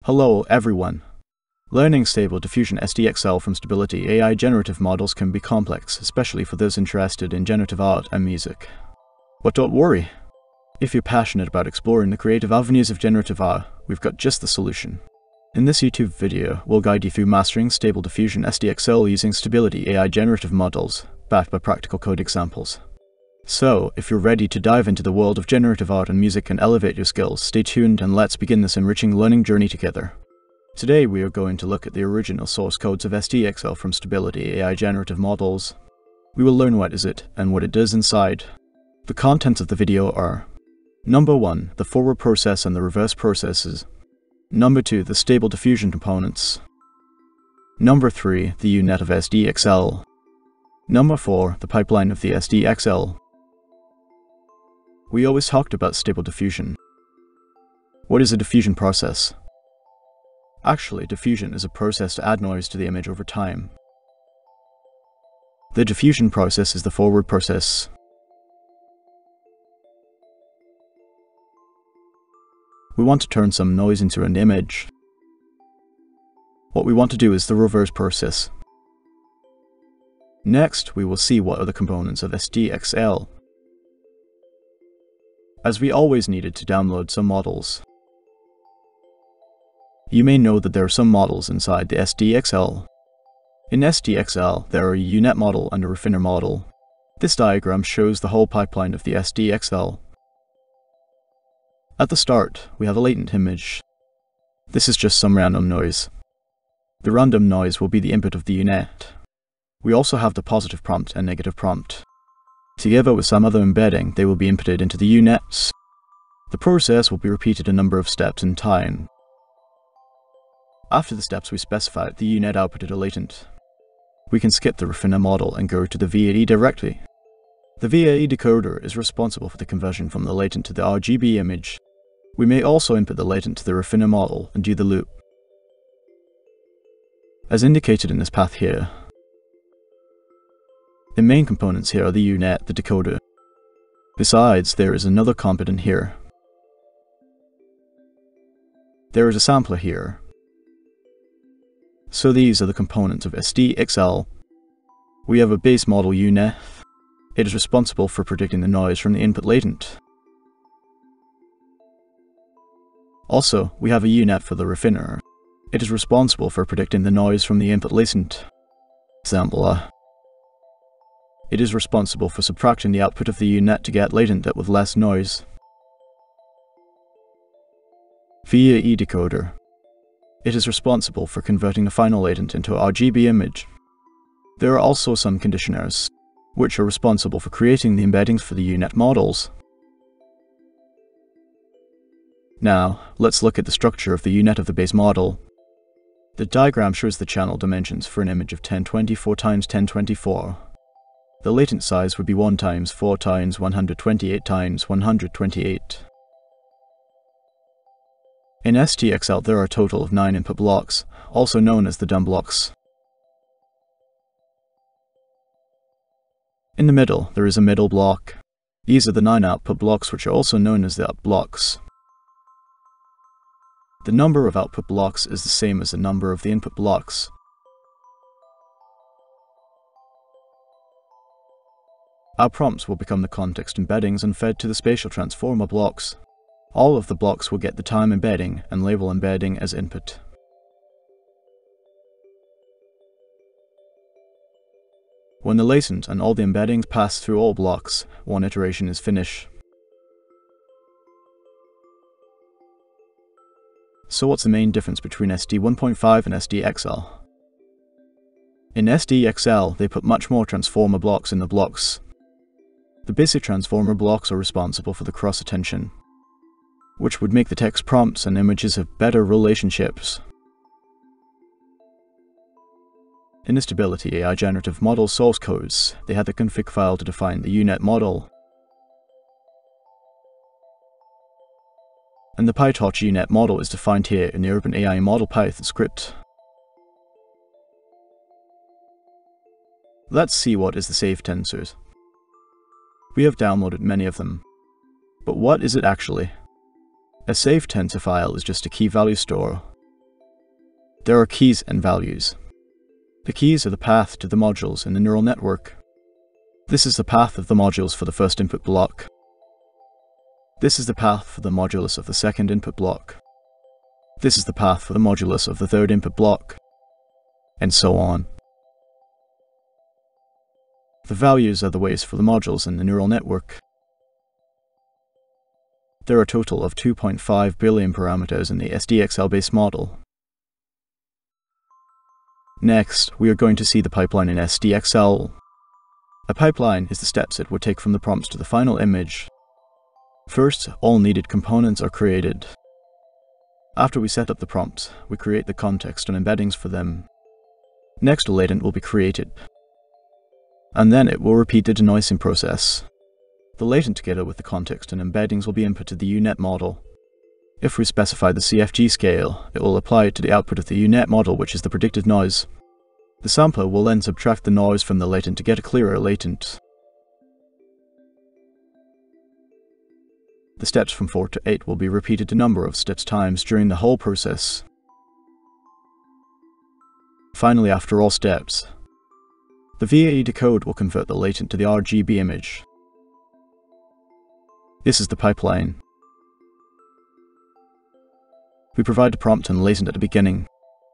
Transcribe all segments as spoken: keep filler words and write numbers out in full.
Hello everyone. Learning Stable Diffusion S D X L from Stability A I generative models can be complex, especially for those interested in generative art and music. But don't worry. If you're passionate about exploring the creative avenues of generative art, we've got just the solution. In this YouTube video, we'll guide you through mastering Stable Diffusion S D X L using Stability A I generative models, backed by practical code examples. So, if you're ready to dive into the world of generative art and music and elevate your skills, stay tuned and let's begin this enriching learning journey together. Today we are going to look at the original source codes of S D X L from Stability A I generative models. We will learn what is it and what it does inside. The contents of the video are: Number one, the forward process and the reverse processes. Number two, the Stable Diffusion components. Number three, the U Net of S D X L. Number four, the pipeline of the S D X L. We always talked about Stable Diffusion. What is a diffusion process? Actually, diffusion is a process to add noise to the image over time. The diffusion process is the forward process. We want to turn some noise into an image. What we want to do is the reverse process. Next, we will see what are the components of S D X L. As we always needed to download some models. You may know that there are some models inside the S D X L. In S D X L, there are a U Net model and a refiner model. This diagram shows the whole pipeline of the S D X L. At the start, we have a latent image. This is just some random noise. The random noise will be the input of the U Net. We also have the positive prompt and negative prompt. Together with some other embedding, they will be inputted into the U Nets. The process will be repeated a number of steps in time. After the steps we specified, the U Net outputted a latent. We can skip the refiner model and go to the V A E directly. The V A E decoder is responsible for the conversion from the latent to the R G B image. We may also input the latent to the refiner model and do the loop. As indicated in this path here, the main components here are the U Net, the decoder. Besides, there is another component here. There is a sampler here. So these are the components of S D X L. We have a base model U Net. It is responsible for predicting the noise from the input latent. Also, we have a U Net for the refiner. It is responsible for predicting the noise from the input latent. Sampler. It is responsible for subtracting the output of the U Net to get latent with less noise. V A E decoder. It is responsible for converting the final latent into an R G B image. There are also some conditioners, which are responsible for creating the embeddings for the U Net models. Now, let's look at the structure of the U Net of the base model. The diagram shows the channel dimensions for an image of ten twenty-four by ten twenty-four. The latent size would be one times four times one hundred twenty-eight times one hundred twenty-eight. In S D X L there are a total of nine input blocks, also known as the dumb blocks. In the middle, there is a middle block. These are the nine output blocks, which are also known as the out blocks. The number of output blocks is the same as the number of the input blocks. Our prompts will become the context embeddings and fed to the spatial transformer blocks. All of the blocks will get the time embedding and label embedding as input. When the latent and all the embeddings pass through all blocks, one iteration is finished. So what's the main difference between S D one point five and S D X L? In S D X L, they put much more transformer blocks in the blocks. The basic transformer blocks are responsible for the cross-attention, which would make the text prompts and images have better relationships. In the Stability A I generative model source codes, they had the config file to define the U Net model. And the PyTorch U Net model is defined here in the OpenAI model Python script. Let's see what is the saved tensors. We have downloaded many of them. But what is it actually? A saved tensor file is just a key value store. There are keys and values. The keys are the path to the modules in the neural network. This is the path of the modules for the first input block. This is the path for the modulus of the second input block. This is the path for the modulus of the third input block, and so on. The values are the weights for the modules in the neural network. There are a total of two point five billion parameters in the S D X L-based model. Next, we are going to see the pipeline in S D X L. A pipeline is the steps it would take from the prompts to the final image. First, all needed components are created. After we set up the prompts, we create the context and embeddings for them. Next, a latent will be created. And then it will repeat the denoising process. The latent together with the context and embeddings will be input to the U Net model. If we specify the C F G scale, it will apply it to the output of the U Net model, which is the predicted noise. The sampler will then subtract the noise from the latent to get a clearer latent. The steps from four to eight will be repeated a number of steps times during the whole process. Finally, after all steps, the V A E decode will convert the latent to the R G B image. This is the pipeline. We provide the prompt and latent at the beginning.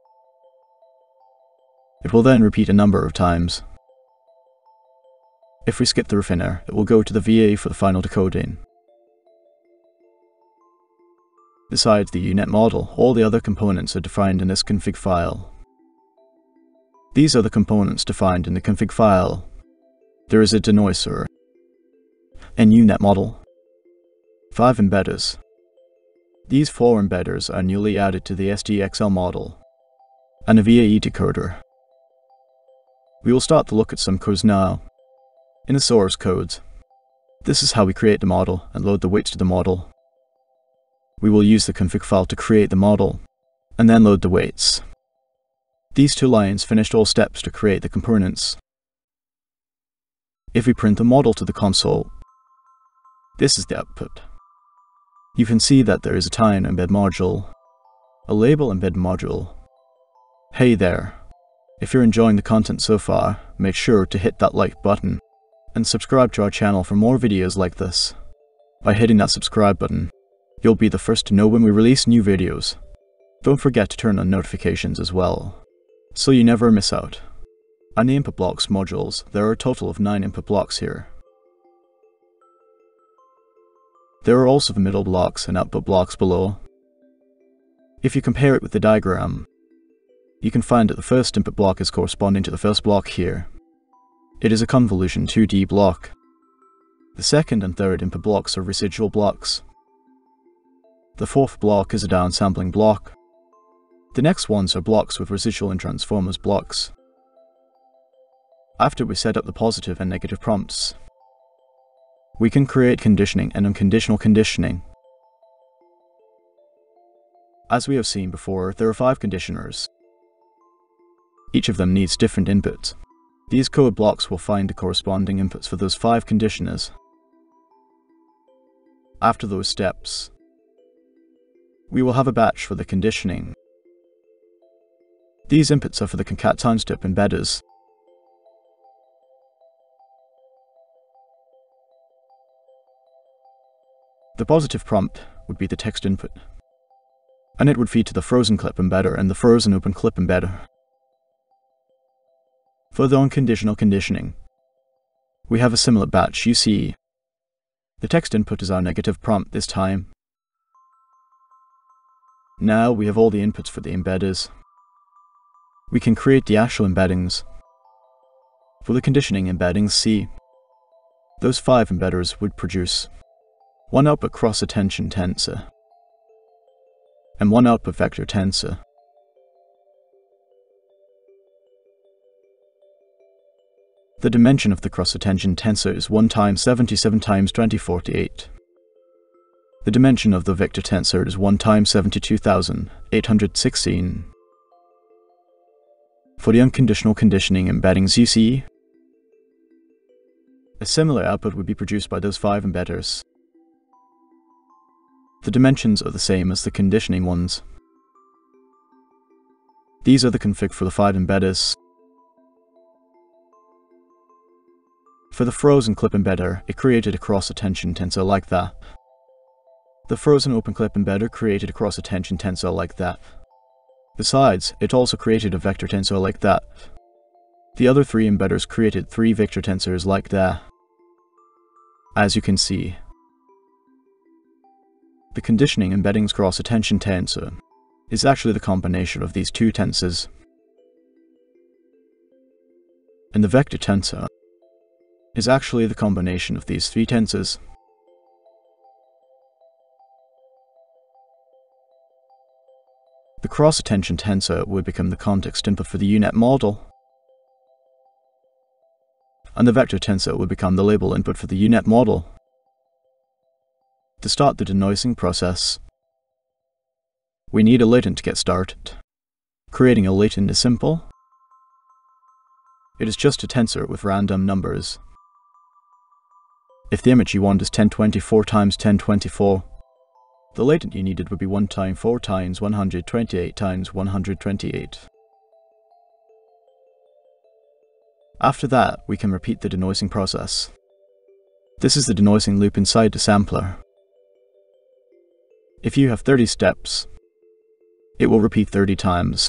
It will then repeat a number of times. If we skip the refiner, it will go to the V A E for the final decoding. Besides the U Net model, all the other components are defined in this config file. These are the components defined in the config file. There is a denoiser, an U Net model, five embedders. These four embedders are newly added to the S D X L model, and a V A E decoder. We will start to look at some codes now. In the source code, this is how we create the model and load the weights to the model. We will use the config file to create the model, and then load the weights. These two lines finished all steps to create the components. If we print the model to the console, this is the output. You can see that there is a time embed module, a label embed module. Hey there! If you're enjoying the content so far, make sure to hit that like button, and subscribe to our channel for more videos like this. By hitting that subscribe button, you'll be the first to know when we release new videos. Don't forget to turn on notifications as well, so you never miss out. On the input blocks modules, there are a total of nine input blocks here. There are also the middle blocks and output blocks below. If you compare it with the diagram, you can find that the first input block is corresponding to the first block here. It is a convolution two D block. The second and third input blocks are residual blocks. The fourth block is a downsampling block. The next ones are blocks with residual and transformers blocks. After we set up the positive and negative prompts, we can create conditioning and unconditional conditioning. As we have seen before, there are five conditioners. Each of them needs different inputs. These code blocks will find the corresponding inputs for those five conditioners. After those steps, we will have a batch for the conditioning. These inputs are for the concat timestep embedders. The positive prompt would be the text input, and it would feed to the frozen clip embedder and the frozen open clip embedder. For the unconditional conditioning, we have a similar batch. You see, the text input is our negative prompt this time. Now we have all the inputs for the embedders. We can create the actual embeddings. For the conditioning embeddings, see, those five embedders would produce one output cross-attention tensor and one output vector tensor. The dimension of the cross-attention tensor is one times seventy-seven times twenty forty-eight. The dimension of the vector tensor is one times seventy-two thousand eight hundred sixteen. For the unconditional conditioning embeddings, you see, a similar output would be produced by those five embedders. The dimensions are the same as the conditioning ones. These are the config for the five embedders. For the frozen clip embedder, it created a cross-attention tensor like that. The frozen open clip embedder created a cross-attention tensor like that. Besides, it also created a vector tensor like that. The other three embedders created three vector tensors like that. As you can see, the conditioning embeddings cross-attention tensor is actually the combination of these two tensors. And the vector tensor is actually the combination of these three tensors. The cross-attention tensor would become the context input for the U Net model, and the vector tensor would become the label input for the U Net model. To start the denoising process, we need a latent to get started. Creating a latent is simple. It is just a tensor with random numbers. If the image you want is ten twenty-four times ten twenty-four, the latent you needed would be one times four times one hundred twenty-eight times one hundred twenty-eight. After that, we can repeat the denoising process. This is the denoising loop inside the sampler. If you have thirty steps, it will repeat thirty times.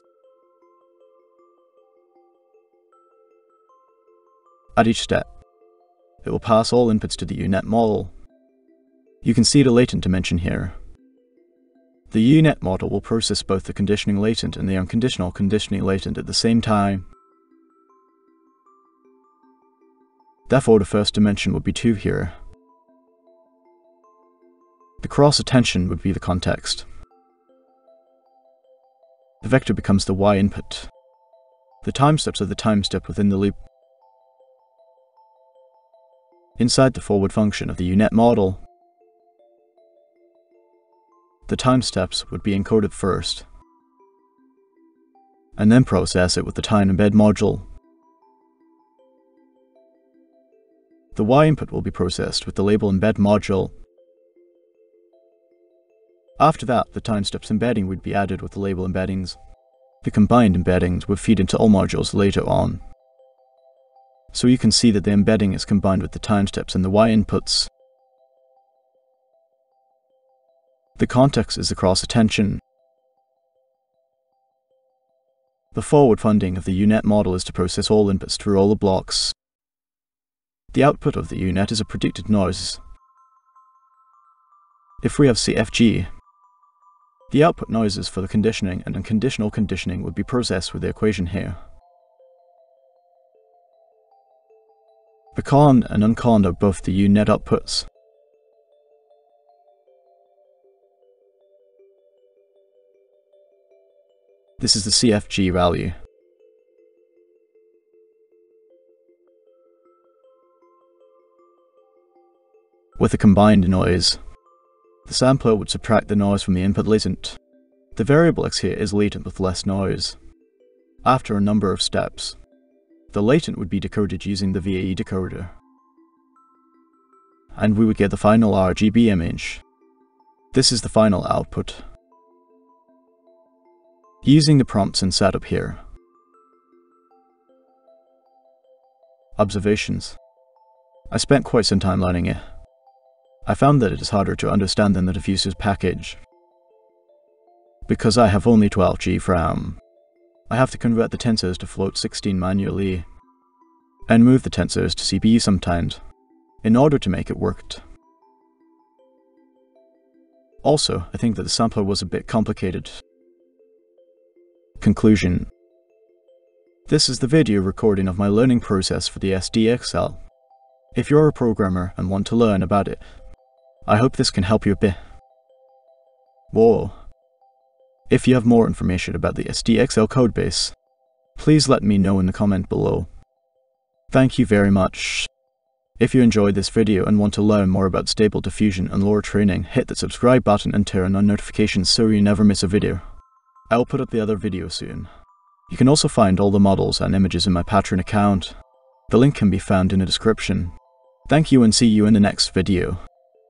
At each step, it will pass all inputs to the U Net model. You can see the latent dimension here. The U Net model will process both the conditioning latent and the unconditional conditioning latent at the same time. Therefore, the first dimension would be two here. The cross-attention would be the context. The vector becomes the Y input. The time steps are the time step within the loop. Inside the forward function of the U Net model, the time steps would be encoded first, and then process it with the time embed module. The Y input will be processed with the label embed module. After that, the time steps embedding would be added with the label embeddings. The combined embeddings would feed into all modules later on. So you can see that the embedding is combined with the time steps and the Y inputs. The context is the cross-attention. The forward funding of the U Net model is to process all inputs through all the blocks. The output of the U Net is a predicted noise. If we have C F G, the output noises for the conditioning and unconditional conditioning would be processed with the equation here. The con and uncon are both the U Net outputs. This is the C F G value. With a combined noise, the sampler would subtract the noise from the input latent. The variable X here is latent with less noise. After a number of steps, the latent would be decoded using the V A E decoder, and we would get the final R G B image. This is the final output. Using the prompts and setup here. Observations. I spent quite some time learning it. I found that it is harder to understand than the diffusers package. Because I have only twelve G of RAM, I have to convert the tensors to float sixteen manually, and move the tensors to C P U sometimes, in order to make it work. Also, I think that the sampler was a bit complicated. Conclusion. This is the video recording of my learning process for the S D X L. If you're a programmer and want to learn about it, I hope this can help you a bit. Whoa. If you have more information about the S D X L codebase, please let me know in the comment below. Thank you very much. If you enjoyed this video and want to learn more about Stable Diffusion and LoRA training, hit the subscribe button and turn on notifications so you never miss a video. I'll put up the other video soon. You can also find all the models and images in my Patreon account. The link can be found in the description. Thank you and see you in the next video.